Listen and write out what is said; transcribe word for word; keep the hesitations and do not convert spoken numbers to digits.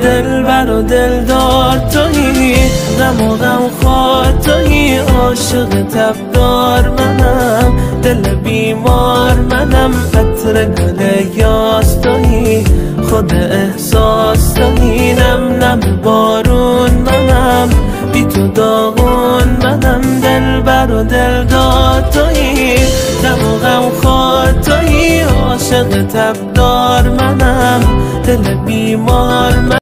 دلبر و دلدار تویی، غم و غم خوار تویی، عاشق تبدار منم، دل بیمار منم، عطر گل یاس تویی، خود احساس تویی، نم نم بارون منم، بی تو داغون منم، دلبر و دلدار تویی، غم و غم خوار تویی، عاشق تبدار منم، دل بیمار منم.